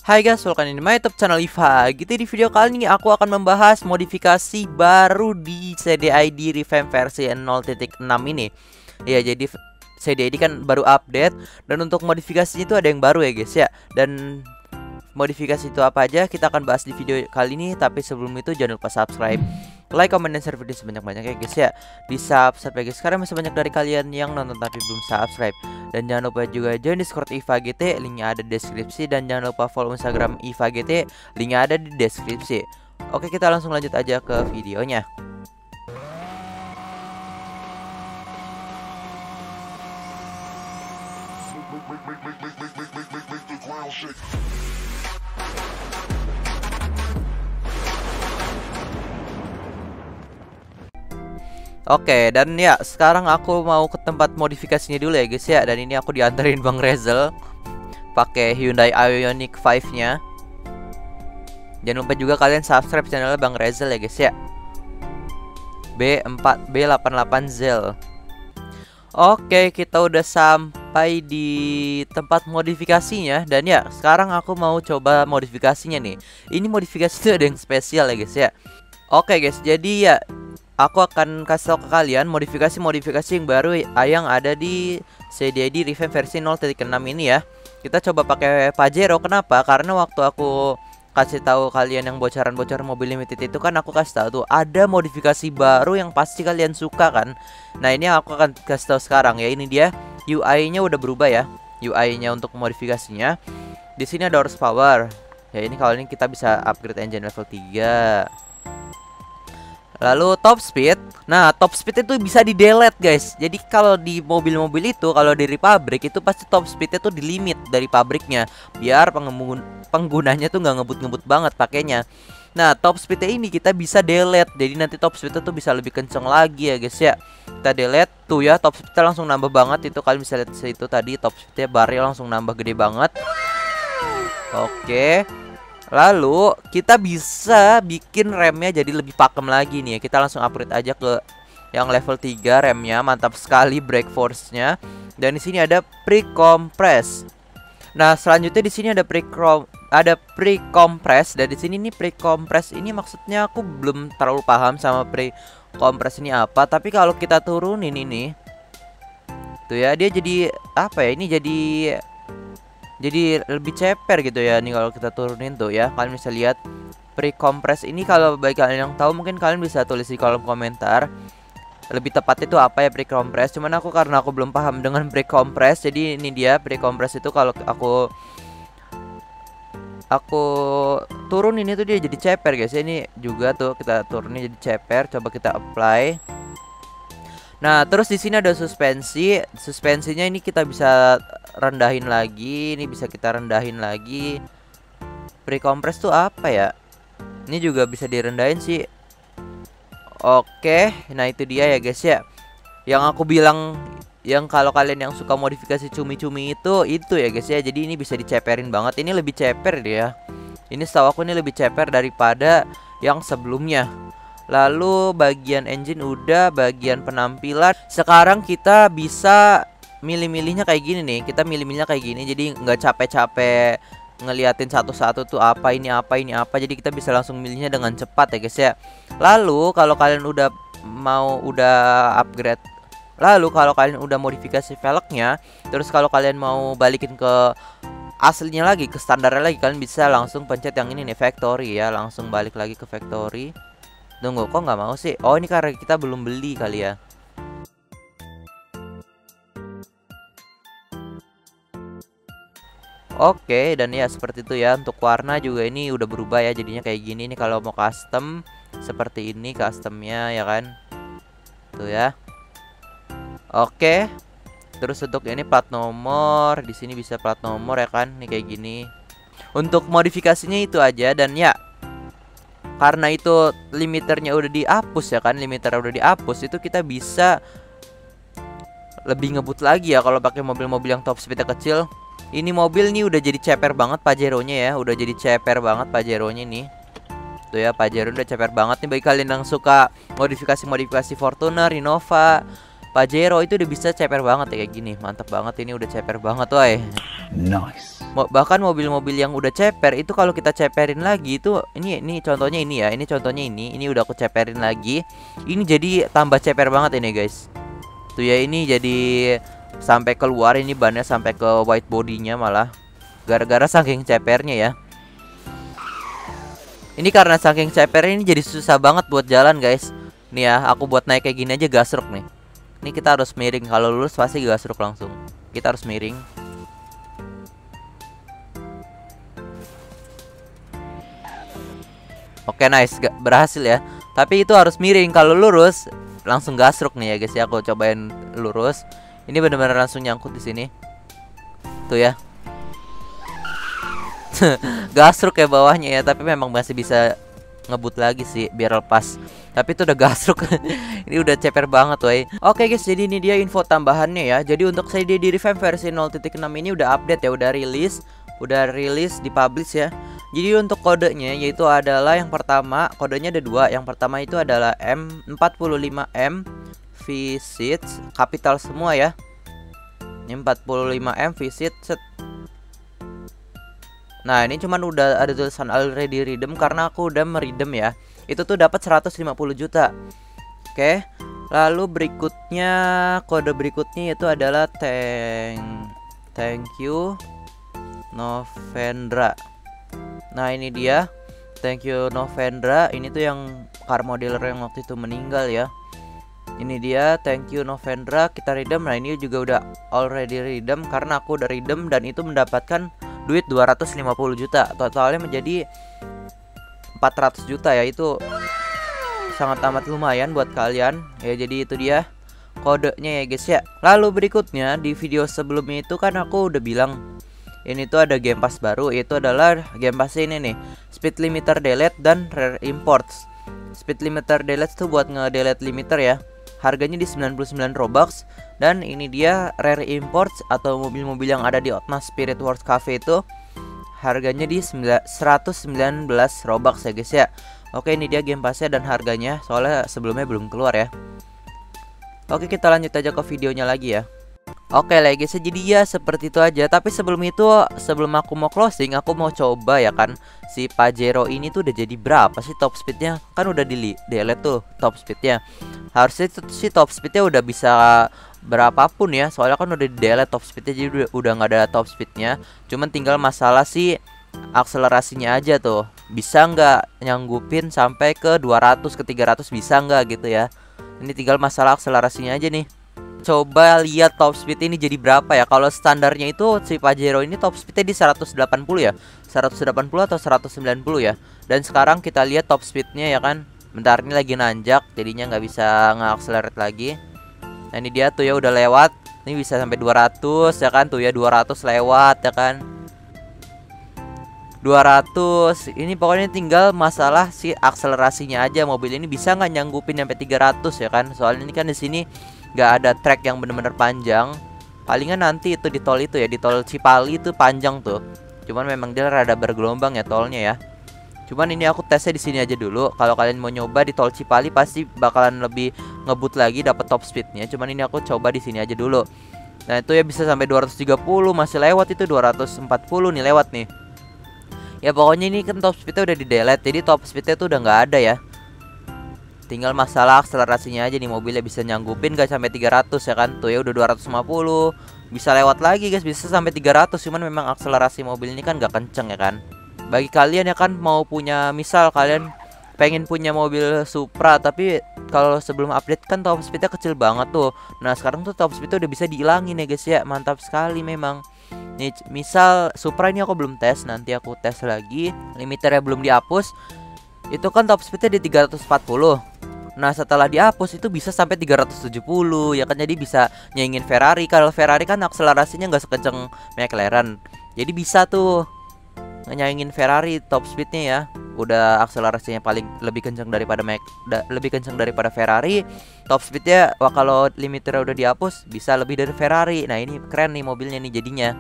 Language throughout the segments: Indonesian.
Hai guys, welcome in my YouTube channel Iva. Gitu di video kali ini aku akan membahas modifikasi baru di CDID revamp versi 0.6 ini. Ya, jadi CDID kan baru update dan untuk modifikasinya itu ada yang baru ya guys ya. Dan modifikasi itu apa aja kita akan bahas di video kali ini. Tapi sebelum itu jangan lupa subscribe, like, comment, dan share video sebanyak-banyaknya guys ya. Di subscribe ya guys, karena masih banyak dari kalian yang nonton tapi belum subscribe. Dan jangan lupa juga join Discord Iva GT, linknya ada di deskripsi. Dan jangan lupa follow Instagram Iva GT, linknya ada di deskripsi. Oke, kita langsung lanjut aja ke videonya. Oke, dan ya sekarang aku mau ke tempat modifikasinya dulu ya guys ya. Dan ini aku diantarin Bang Rezel pakai Hyundai Ioniq 5-nya. Jangan lupa juga kalian subscribe channelnya Bang Rezel ya guys ya. B88Zel. Oke, kita udah sampai di tempat modifikasinya. Dan ya sekarang aku mau coba modifikasinya nih. Ini modifikasi itu ada yang spesial ya guys ya. Oke guys, jadi ya aku akan kasih tau ke kalian modifikasi yang baru yang ada di CDID revamp versi 0.6 ini ya. Kita coba pakai Pajero. Kenapa? Karena waktu aku kasih tahu kalian yang bocoran-bocoran mobil limited itu kan aku kasih tahu tuh ada modifikasi baru yang pasti kalian suka kan. Nah, ini aku akan kasih tahu sekarang ya. Ini dia UI-nya udah berubah ya. UI-nya untuk modifikasinya. Di sini ada horsepower. Ya, ini kalau ini kita bisa upgrade engine level 3. Lalu top speed. Nah, top speed itu bisa di delete guys. Jadi kalau di mobil-mobil itu, kalau dari pabrik itu pasti top speednya tuh di limit dari pabriknya, biar penggunanya tuh nggak ngebut-ngebut banget pakainya. Nah, top speednya ini kita bisa delete. Jadi nanti top speednya tuh bisa lebih kenceng lagi ya guys ya. Kita delete tuh ya, top speednya langsung nambah banget. Itu kalian bisa lihat itu tadi top speednya barnya langsung nambah gede banget. Oke. Lalu kita bisa bikin remnya jadi lebih pakem lagi nih ya. Kita langsung upgrade aja ke yang level 3 remnya. Mantap sekali brake force-nya. Dan di sini ada pre-compress. Nah, selanjutnya di sini ada pre-compress. Dan di sini nih pre-compress ini maksudnya aku belum terlalu paham sama pre-compress ini apa. Tapi kalau kita turunin ini tuh ya, dia jadi apa ya? Ini jadi lebih ceper gitu ya. Nih kalau kita turunin tuh ya, kalian bisa lihat pre-compress ini. Kalau bagi kalian yang tahu mungkin kalian bisa tulis di kolom komentar lebih tepat itu apa ya pre-compress. Cuman karena aku belum paham dengan pre-compress, jadi ini dia pre-compress itu kalau aku turunin itu dia jadi ceper guys. Ini juga tuh kita turunin jadi ceper. Coba kita apply. Nah, terus di sini ada suspensi. Suspensinya ini kita bisa rendahin lagi. Ini bisa kita rendahin lagi. Pre-compress tuh apa ya? Ini juga bisa direndahin sih. Oke, nah itu dia ya guys ya. Yang aku bilang, yang kalau kalian yang suka modifikasi cumi-cumi itu ya guys ya. Jadi ini bisa diceperin banget. Ini lebih ceper dia. Ini setahu aku ini lebih ceper daripada yang sebelumnya. Lalu bagian engine udah, bagian penampilan. Sekarang kita bisa milih-milihnya kayak gini nih. Kita milih-milihnya kayak gini. Jadi nggak capek-capek ngeliatin satu-satu tuh apa ini apa ini apa. Jadi kita bisa langsung milihnya dengan cepat ya guys ya. Lalu kalau kalian udah upgrade, lalu kalau kalian udah modifikasi velgnya, terus kalau kalian mau balikin ke aslinya lagi, ke standarnya lagi, kalian bisa langsung pencet yang ini nih, factory ya. Langsung balik lagi ke factory. Tunggu, kok nggak mau sih? Oh, ini karena kita belum beli kali ya. Oke, dan ya seperti itu ya. Untuk warna juga ini udah berubah ya. Jadinya kayak gini nih kalau mau custom. Seperti ini customnya ya kan. Tuh ya. Oke. Terus untuk ini plat nomor. Di sini bisa plat nomor ya kan. Nih kayak gini. Untuk modifikasinya itu aja. Dan ya, karena itu limiternya udah dihapus ya kan, limiter udah dihapus, itu kita bisa lebih ngebut lagi ya kalau pakai mobil-mobil yang top speednya kecil. Ini mobil nih udah jadi ceper banget Pajero-nya ya, udah jadi ceper banget Pajero-nya nih. Tuh ya, Pajero udah ceper banget nih bagi kalian yang suka modifikasi-modifikasi Fortuner, Innova, Pajero itu udah bisa ceper banget ya kayak gini. Mantap banget, ini udah ceper banget woy. Nice. Bahkan mobil-mobil yang udah ceper itu kalau kita ceperin lagi itu ini contohnya ini ya. Ini contohnya ini udah aku ceperin lagi. Ini jadi tambah ceper banget ini guys. Tuh ya, ini jadi sampai keluar ini bannya, sampai ke white bodinya malah. Gara-gara saking cepernya ya. Ini karena saking cepernya ini jadi susah banget buat jalan guys. Nih ya, aku buat naik kayak gini aja gasruk nih. Ini kita harus miring, kalau lurus pasti gasruk langsung. Kita harus miring. Oke, nice, berhasil ya. Tapi itu harus miring, kalau lurus langsung gasruk nih ya guys ya. Aku cobain lurus. Ini benar-benar langsung nyangkut di sini. Tuh ya. Gasruk ya bawahnya ya, tapi memang masih bisa ngebut lagi sih biar lepas. Tapi itu udah gasruk. Ini udah ceper banget woy. Oke guys, jadi ini dia info tambahannya ya. Jadi untuk CD revamp versi 0.6 ini udah update ya, udah rilis, dipublish ya. Jadi untuk kodenya yaitu adalah yang pertama, kodenya ada dua. Yang pertama itu adalah M45M Visit, kapital semua ya. Ini 45M Visit set. Nah, ini cuman udah ada tulisan already redeem karena aku udah meredeem ya. Itu tuh dapat 150 juta. Oke. Lalu berikutnya, kode berikutnya itu adalah thank you Novendra. Nah, ini dia. Thank you Novendra. Ini tuh yang car modeler yang waktu itu meninggal ya. Ini dia, thank you Novendra. Kita redeem. Nah, ini juga udah already redeem karena aku udah redeem dan itu mendapatkan duit 250 juta. Totalnya menjadi 400 juta ya. Itu sangat amat lumayan buat kalian ya. Jadi itu dia kodenya ya guys ya. Lalu berikutnya di video sebelumnya itu kan aku udah bilang ini tuh ada game pass baru, yaitu adalah game pass ini nih, speed limiter delete dan rare imports. Speed limiter delete tuh buat nge-delete limiter ya. Harganya di 99 Robux. Dan ini dia rare imports atau mobil-mobil yang ada di Otma Spirit Wars Cafe itu harganya di 119 Robux ya guys ya. Oke, ini dia game passnya dan harganya, soalnya sebelumnya belum keluar ya. Oke, kita lanjut aja ke videonya lagi ya. Oke lah guys, jadi ya seperti itu aja. Tapi sebelum itu, sebelum aku mau closing, aku mau coba ya kan, si Pajero ini tuh udah jadi berapa sih top speednya? Kan udah delete tuh top speednya. Harusnya si top speednya udah bisa berapapun ya, soalnya kan udah delete top speednya, jadi udah nggak ada top speednya. Cuman tinggal masalah si akselerasinya aja tuh, bisa nggak nyanggupin sampai ke 200 ke 300, bisa nggak gitu ya. Ini tinggal masalah akselerasinya aja nih. Coba lihat top speed ini jadi berapa ya. Kalau standarnya itu si Pajero ini top speednya di 180 ya, 180 atau 190 ya. Dan sekarang kita lihat top speednya ya kan. Bentar, ini lagi nanjak, jadinya nggak bisa nge-accelerate lagi. Nah, ini dia tuh ya udah lewat. Ini bisa sampai 200 ya kan. Tuh ya 200 lewat ya kan, 200. Ini pokoknya tinggal masalah si akselerasinya aja. Mobil ini bisa nggak nyanggupin sampai 300 ya kan. Soalnya ini kan di sini nggak ada track yang bener-bener panjang. Palingan nanti itu di tol itu ya, di tol Cipali itu panjang tuh. Cuman memang dia rada bergelombang ya tolnya ya. Cuman ini aku tesnya di sini aja dulu. Kalau kalian mau nyoba di tol Cipali pasti bakalan lebih ngebut lagi, dapat top speednya. Cuman ini aku coba di sini aja dulu. Nah, itu ya bisa sampai 230, masih lewat itu 240 nih lewat nih. Ya pokoknya ini kan top speednya udah di delete, jadi top speednya tuh udah nggak ada ya. Tinggal masalah akselerasinya aja nih, mobilnya bisa nyanggupin gak sampai 300 ya kan. Tuh ya udah 250. Bisa lewat lagi guys, bisa sampai 300. Cuman memang akselerasi mobil ini kan gak kenceng ya kan. Bagi kalian ya kan mau punya, misal kalian pengen punya mobil Supra, tapi kalau sebelum update kan top speednya kecil banget tuh. Nah sekarang tuh top speednya udah bisa dihilangin ya guys ya. Mantap sekali memang. Nih misal Supra ini aku belum tes, nanti aku tes lagi. Limiternya belum dihapus. Itu kan top speednya di 340. Nah setelah dihapus itu bisa sampai 370 ya kan. Jadi bisa nyaingin Ferrari. Kalau Ferrari kan akselerasinya nggak sekenceng McLaren, jadi bisa tuh nyaingin Ferrari top speednya ya. Udah akselerasinya paling lebih kenceng daripada lebih kenceng daripada Ferrari. Top speednya kalau limiternya udah dihapus bisa lebih dari Ferrari. Nah ini keren nih mobilnya nih jadinya.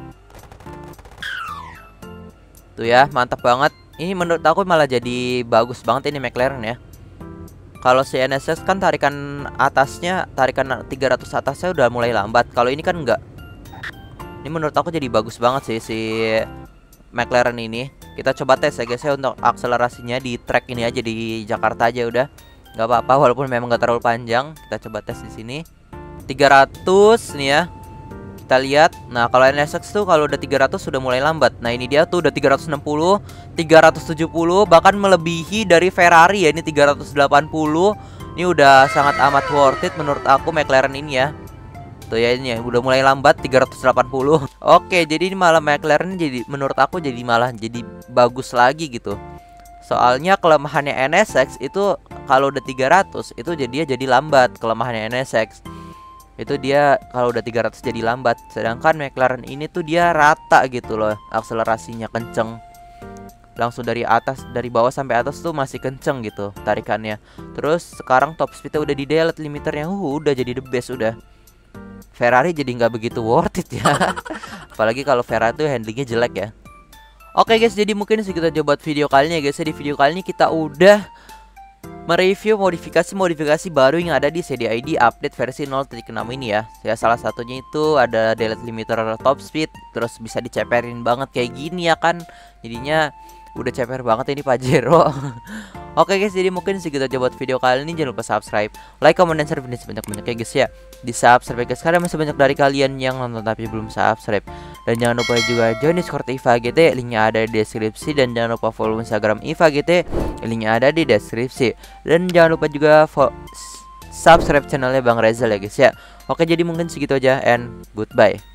Tuh ya, mantap banget. Ini menurut aku malah jadi bagus banget ini McLaren ya. Kalau si NSX kan tarikan atasnya, tarikan 300 atasnya udah mulai lambat. Kalau ini kan enggak. Ini menurut aku jadi bagus banget sih si McLaren ini. Kita coba tes ya guys ya untuk akselerasinya di track ini aja, di Jakarta aja udah. Nggak apa-apa walaupun memang nggak terlalu panjang. Kita coba tes di sini. 300 nih ya. Kita lihat. Nah, kalau NSX tuh kalau udah 300 sudah mulai lambat. Nah, ini dia tuh udah 360, 370, bahkan melebihi dari Ferrari ya. Ini 380. Ini udah sangat amat worth it menurut aku McLaren ini ya. Tuh ya, ini udah mulai lambat 380. Oke, jadi ini malah McLaren jadi menurut aku jadi malah jadi bagus lagi gitu. Soalnya kelemahannya NSX itu kalau udah 300 itu jadi lambat. Kelemahannya NSX itu dia kalau udah 300 jadi lambat. Sedangkan McLaren ini tuh dia rata gitu loh, akselerasinya kenceng. Langsung dari atas, dari bawah sampai atas tuh masih kenceng gitu tarikannya. Terus sekarang top speednya udah di delete limiternya. Udah jadi the best udah. Ferrari jadi nggak begitu worth it ya. Apalagi kalau Ferrari tuh handlingnya jelek ya. Oke guys, jadi mungkin segitu aja buat video kali ini ya guys. Di video kali ini kita udah mereview modifikasi baru yang ada di CDID update versi 0.6 ini ya. Ya salah satunya itu ada delete limiter top speed, terus bisa diceperin banget kayak gini ya kan. Jadinya udah ceper banget ini Pajero. Oke guys, jadi mungkin segitu aja buat video kali ini. Jangan lupa subscribe, like, comment, dan share video sebanyak-banyaknya guys ya. Di subscribe guys, karena masih banyak dari kalian yang nonton tapi belum subscribe. Dan jangan lupa juga join Discord IVA GT, linknya ada di deskripsi. Dan jangan lupa follow Instagram IVA GT, linknya ada di deskripsi. Dan jangan lupa juga subscribe channelnya Bang Rezal ya guys ya. Oke, jadi mungkin segitu aja and goodbye.